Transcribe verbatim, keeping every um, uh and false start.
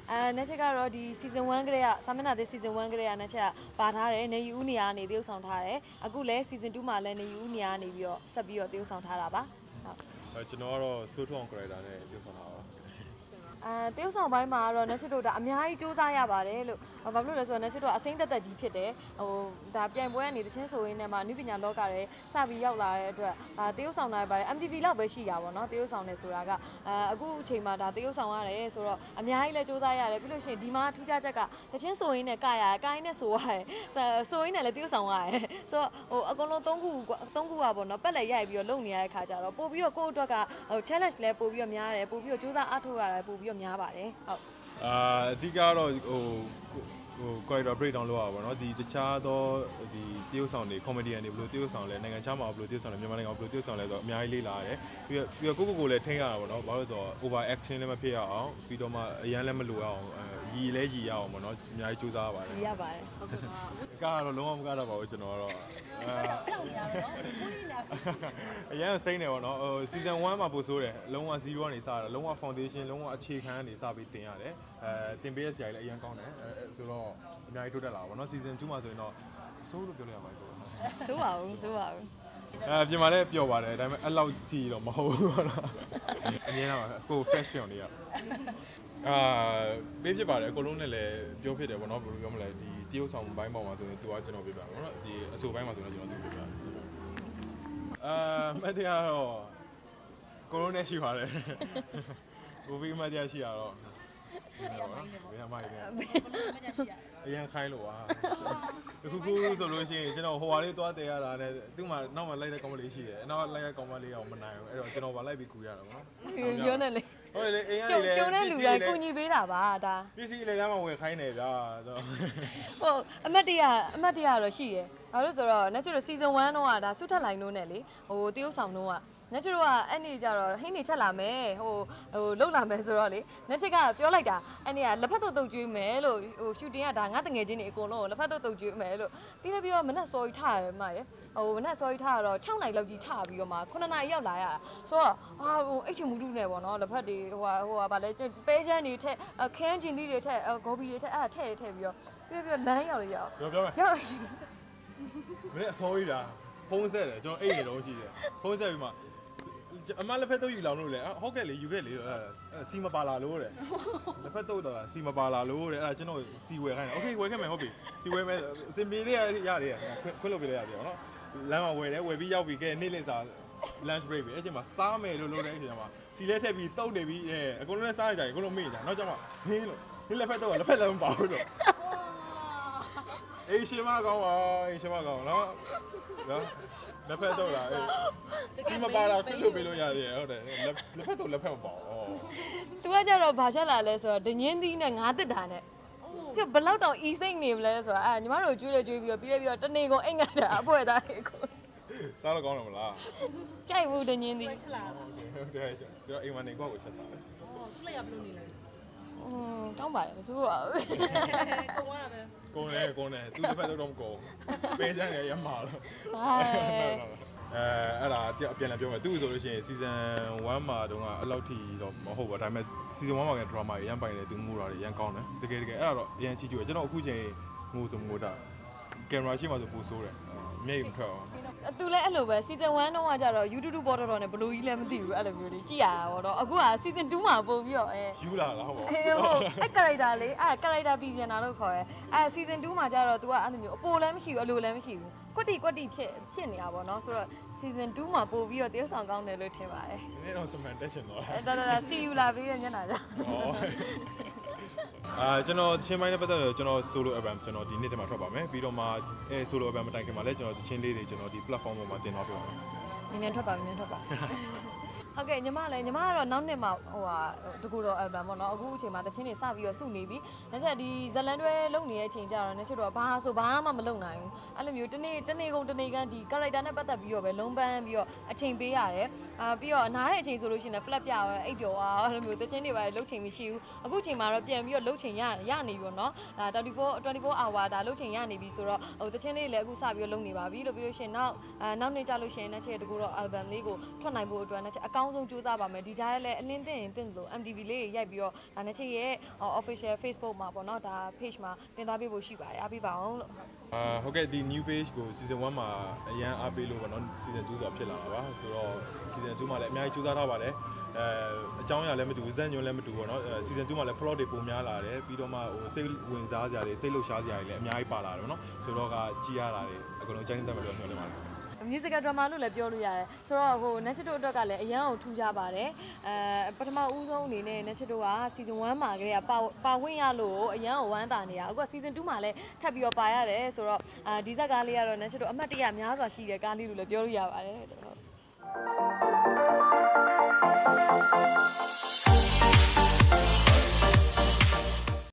အဲနဲ့ချက်ကတော့ဒီ season one ကလေးကစာမျက်နှာသစ် season one ကလေးကနဲ့ချက်ကပါထားတယ်နေယူဦးနေရနေတရုပ်ဆောင်ထားတယ်အခုလည်း season two မှာလည်းနေယူဦးနေရနေပြီးတော့ဆက်ပြီးတော့တရုပ်ဆောင်ထားတာပါဟုတ်ကျွန်တော်ကတော့စိုးထွန်း character နဲ့တရုပ်ဆောင်တာပါအဲတရုပ်ဆောင်ပိုင်းမှာတော့ net ချစ်တို့ဒါအများကြီးစူးစမ်းရပါတယ်လို့ဘာဖြစ်လို့လဲဆိုတော့ net ချစ်တို့အစိမ့်သက်သက်ကြီးဖြစ်တယ်ဟိုဒါပြန်ပွဲကနေတချင်းဆိုရင်းနဲ့မှအနုပညာလောကရဲစပြီးရောက်လာတဲ့အတွက်အာတရုပ်ဆောင်တာပါတယ် M T V လောက်ပဲရှိတာပေါ့နော်တရုပ်ဆောင်နေဆိုတာကအဲအခုအချိန်မှာဒါတရုပ်ဆောင်ရတယ်ဆိုတော့အများကြီးလည်းစူးစမ်းရတယ်ပြီးလို့ရှိရင်ဒီမှာထူးခြားချက်ကတချင်းဆိုရင်းနဲ့ကရရကိုင်းနဲ့ဆိုရတယ်ဆိုရင်းနဲ့လည်းတရုပ်ဆောင်ရတယ်ဆိုတော့ဟိုအကုန်လုံးသုံးခုသုံးခုอ่ะပေါ့နော်ပက်လက်ရိုက်ပြီးတော့လုပ်နေရတဲ့ခါကျတော့ပို့ပြီးတော့ကိုယ့်အတွက်ကဟို challenge လည်းပို့ပြီးတော့များတယ်ပို့ပြီးတော့စူးစမ်းအားထုတ်ရတယ်ပို့ပြီးတော့များပါတယ်ဟုတ်အာအဓိကတော့ဟိုဟို character breakdown လုပ်ရပါတော့ဒီတခြားသောဒီတရုပ်ဆောင်တွေ comedian တွေဘယ်လိုတရုပ်ဆောင်လဲနိုင်ငံခြားမှာဘယ်လိုတရုပ်ဆောင်လဲမြန်မာနိုင်ငံမှာဘယ်လိုတရုပ်ဆောင်လဲဆိုတော့အများကြီးလေးလာရတယ်ပြီးတော့ပြီးတော့ကိုကိုကိုလည်းထိန်းရတာပေါ့နော်ဘာလို့ဆိုတော့ over action လည်းမဖြစ်ရအောင်ပြီးတော့မှအရန်လည်းမလိုအောင်ရီလည်းရီရအောင်ပေါ့နော်အများကြီးစူးစမ်းရပါတယ်ရီရပါတယ်ဟုတ်ကဲ့ပါကတော့လုံးဝမကတော့ပါဘူးကျွန်တော်ကတော့အရန်စိမ့်နေပေါ့နော်ဟို season one မှာပို့ဆိုးတယ်လုံးဝ zero ကနေစတာလုံးဝ foundation လုံးဝအခြေခံကနေစပြီးတင်ရတယ်အဲတင်ပေးရစရာလည်းအရန်ကောင်းတယ်အဲဆိုတော့အများကြီးထိုးတက်လာပါဘောနော် season two မှာဆိုရင်တော့ဆိုးလို့ပြောလို့ရပါဘူးဆိုးပါဘူးဆိုးပါဘူးအဲပြင်မှာလည်းပျော်ပါတယ်ဒါပေမဲ့အဲ့လောက်ကြည့်တော့မဟုတ်ဘူးပေါ့နော်အမြင်တော့ကို fresh ပြောင်းနေရအာပေးဖြစ်ပါတယ်အကုန်လုံးနဲ့လည်းပြောဖြစ်တယ်ပေါ့နော်ဘယ်လိုပြောမလဲဒီတရုပ်ဆောင်ဘိုင်းပေါ်မှာဆိုရင်သူကကျွန်တော်ပြပြပါဘောနော်ဒီအဆိုဘိုင်းမှာဆိုရင်ကျွန်တော်သူပြပြအာမတရားတော့ကိုလုံးနဲ့ရှိပါတယ်ဘူဘီမတရားရှိရတော့ဘယ်မှာဘယ်မှာလဲအရင်ခိုင်းလို့ပါခုခုဆိုလို့ရှိရင်ကျွန်တော်ဟိုဟာလေးသွားတည်ရတာနဲ့သူ့မှာနောက်မှလိုက်တဲ့ကောင်မလေးရှိတယ်နောက်လိုက်တဲ့ကောင်မလေးအောင်မနိုင်ဘူးအဲ့တော့ကျွန်တော်ဗာလိုက်ပြီးကူရတာပေါ့နော်ပြောနေလေဟုတ်လေအိမ်ကနေလေကျုံတဲ့လူတိုင်းကူညီပေးတာပါဒါပစ္စည်းလည်းရမှဝယ်ခိုင်းနေဗျာဆိုဟုတ်အမတ်တရအမတ်တရတော့ရှိတယ်ဘာလို့ဆိုတော့ natural season one တော့ကဒါဆုထက်လိုင်းတို့နဲ့လေဟိုတရုပ်ဆောင်တို့ကnet ချစ်တို့ကအဲ့နေကြတော့ဟင်းနေချက်လာမယ်ဟိုဟိုလှုပ်လာမယ်ဆိုတော့လေ net ချစ်ကပြောလိုက်တာအဲ့နေကလက်ဖက်တုပ်တုပ်ကျွေးမယ်လို့ဟို shooting ကဒါငါတငယ်ချင်းတွေအကုန်လုံးကိုလက်ဖက်တုပ်တုပ်ကျွေးမယ်လို့ပြီးတော့ပြီးတော့မနက်စောကြီးထားရတယ်မရဟိုမနက်စောကြီးထားတော့၆နာရီလောက်ကြီးထားပြီးတော့မှခုနှစ်နာရီရောက်လာရဆိုတော့အာဟိုအိတ်ချင်မှုတူနဲ့ပေါ့နော်လက်ဖက်တွေဟိုဟိုကဗာလဲပဲချမ်းတွေထက်ခန်းကျင်သီးတွေထက်ဂေါ်ဘီတွေထက်အဲ့ဒါထည့်ထည့်ပြီးတော့ပြီးပြီးလမ်းရောက်ရအောင်ပြောပြောမယ်ရောက်မင်းအစောကြီးဗျာဖုန်းဆက်တယ်ကျွန်တော်အိတ်နေတော့ရှိတယ်ဖုန်းဆက်ပြီးမှအမလက်ဖက်တော့ယူလောင်လို့လေဟုတ်ကဲ့လေယူခဲ့လေအဲစီမပါလာလို့တဲ့လက်ဖက်တော့တော့စီမပါလာလို့တဲ့အဲကျွန်တော်စီဝယ်ခိုင်းတယ်โอเคဝယ်ခဲ့မယ်ဟုတ်ပြီစီဝယ်မယ်စင်ပြေလေးရရတယ်ခွင့်လုပ်ပေးလိုက်ရတယ်နော်လမ်းမှာဝယ်တယ်ဝယ်ပြီးရောက်ပြီးကဲနေ့လင်းစာ lunch break ပဲအဲ့ချိန်မှာစားမယ်လို့လုပ်တဲ့အချိန်မှာစီလဲထည့်ပြီးတုတ်နေပြီးအဲအကုန်လုံးလည်းစားရကြတယ်အကုန်လုံးမေ့ကြနောက်ကျမှဟင်းလို့ဟင်းလက်ဖက်တော့လက်ဖက်လည်းမပါဘူးလို့အေးရှင်မကောင်းပါအေးရှင်မကောင်းနော်နော်လက်ဖက်တော့လားစီမပါလာခွင့်လုပ်ပေးလို့ရတယ်ဟုတ်တယ်လက်ဖက်တော့လက်ဖက်မပါဘူး။ तू ကကြတော့ဘာချက်လာလဲဆိုတော့ဒငင်းသီးနဲ့ငါးတစ်တာနဲ့ကျဘလောက်တောင်အီစိတ်နေမလဲဆိုတာအဲညီမတို့ကျွေးလေကျွေးပြီးတော့ပြီးရပြီးတော့တနေကုန်အိတ်ငတ်တာအဖွဲသားတွေကိုစားလို့ကောင်းတယ်မလားကြိုက်ဘူးဒငင်းသီးချက်လာဟုတ်တယ်ကျတော့အိမ်မနေကောက်ကိုချက်စားတယ်အော်သူ့လည်းရဘလို့နေလဲอืมတောင်းပါတယ်မစိုးပါဘူးကုံသွားတာပဲကုံတယ်ကုံတယ်သူတစ်ဖက်တော့မကုံပေးချမ်းရရမှာတော့အဲအဲ့ဒါအပြန်လည်းပြောမယ်သူဆိုလို့ရှိရင် season one မှာတုန်းကအဲ့လောက်ထိတော့မဟုတ်ပါဒါပေမဲ့ season one မှာက drama ရမ်းပိုင်တယ်သူငိုတာတွေရမ်းကောင်းတယ်တကယ်တကယ်အဲ့ဒါတော့အရင်ချီကျူတယ်ကျွန်တော်အခုချိန်ငိုဆိုငိုတာကင်မရာရှိမှဆိုပိုဆိုးတယ်မျက်ရည်မထွက်အောင်သူလည်းအဲ့လိုပဲ season one တုန်းကကျတော့ YouTube ပေါ်တော့နဲ့ဘလိုကြီးလည်းမသိဘူးအဲ့လိုမျိုးတွေကြည့်ရတာပေါ့တော့အခုက season two မှာပို့ပြီးတော့အဲယူလာလားဟုတ်ပါဘူးအေးဟုတ်အဲ့ character လေးအဲ့ character ပြည်ပြန်တာလို့ခေါ်ရဲအဲ့ season two မှာကျတော့ तू ကအဲ့လိုမျိုးအပိုလည်းမရှိဘူးအလိုလည်းမရှိဘူးကွက်တီကွက်တီဖြစ်ဖြစ်နေတာပေါ့နော်ဆိုတော့ season two မှာပို့ပြီးတော့တရုပ်ဆောင်ကောင်းတယ်လို့ထင်ပါတယ်နည်းတော့စမန်တက်ရှင်တော့အဲ့ဒါဒါ see you လာပြီးရညနာကြအာကျွန်တော်ချင်းပိုင်းနဲ့ပတ်သက်လို့ကျွန်တော် solo album ကျွန်တော်ဒီနေ့တည်းမှာထွက်ပါမယ်ပြီးတော့မှအဲ solo album မတိုင်ခင်မှာလည်းကျွန်တော်ချင်းလေးတွေကျွန်တော်ဒီ platform ပေါ်မှာတင်သွားပြပါမယ်နင်းနေထွက်ပါနင်းထွက်ပါဟုတ်ကဲ့ညီမလည်းညီမကတော့နောက်နှစ်မှာဟိုဟာတကူတော့ album ပေါ့နော်အခုအချိန်မှာတချင်းတွေစပြီးတော့စုနေပြီနောက်ချက်ဒီဇလန်တွဲလုံနေတဲ့အချိန်ကျတော့နောက်ချက်တော့ဘာဆိုဘာမှမလုံနိုင်ဘူးအဲ့လိုမျိုးတနေ့တနေ့ကုန်တနေ့ကန်ဒီ character နဲ့ပတ်သက်ပြီးတော့ပဲလုံးပန်းပြီးတော့အချိန်ပေးရတယ်အာပြီးတော့နားတဲ့အချိန်ဆိုလို့ရှိရင် flat ပြရဲအိပ်ပျော်သွားအဲ့လိုမျိုးတချင်းတွေပဲလုံချိန်မရှိဘူးအခုချိန်မှာတော့ပြန်ပြီးတော့လုံချိန်ရရနေပြီပေါ့နော်ဒါtwenty-four twenty-four hour ဒါလုံချိန်ရနေပြီဆိုတော့ဟိုတချင်းလေးလည်းအခုစပြီးတော့လုံနေပါပြီလို့ပြောလို့ရှိရင်နောက်အာနောက်နေ့ကျလို့ရှိရင်နောက်ချက်တကူတော့ album လေးကိုထွက်နိုင်ဖို့အတွက်နောက်ချက်အကောင်းကောင်းဆုံးကြိုးစားပါမယ်ဒီကြားထဲလည်းအလင်းသိရင်သိလို့ M T V လေးရိုက်ပြီးတော့ဒါနဲ့ချစ်ရဲ့ official Facebook မှာပေါ့နော်ဒါ page မှာတင်သွားပေးဖို့ရှိပါတယ်အားပေးပါအောင်လို့အာဟုတ်ကဲ့ဒီ new page ကို season one မှာအရန်အားပေးလို့ပေါ့နော် season two ဆိုတာဖြစ်လာတာပါဆိုတော့ season two မှာလည်းအများကြီးကြိုးစားထားပါတယ်အဲအကြောင်းအရာလည်းမတူဇက်ညွန်လည်းမတူပေါ့နော် season two မှာလည်း plot တွေပုံများလာတယ်ပြီးတော့မှဟိုစိတ်ဝင်စားစရာတွေစိတ်လှုပ်ရှားစရာတွေလည်းအများကြီးပါလာတယ်ပေါ့နော်ဆိုတော့ကကြည်ရတာတွေအကုန်လုံးကျင်းတက်မယ်လို့ညွှန်နေပါတယ် musical drama လို့လည်းပြောလို့ရတယ်ဆိုတော့ဟို Netchito အတွက်ကလည်းအရန်ကိုထူးခြားပါတယ်အဲပထမဦးဆုံးအနေနဲ့ Netchito က season one မှာကလေးကပါပါဝင်ရလို့အရန်ကိုဝမ်းသာနေတာအခုက season two မှာလည်းထပ်ပြီးတော့ပါရတယ်ဆိုတော့အာဒီဇက်ကားလေးကတော့ Netchito အမှတ်တရများစွာရှိတဲ့ကားလေးလို့လည်းပြောလို့ရပါတယ်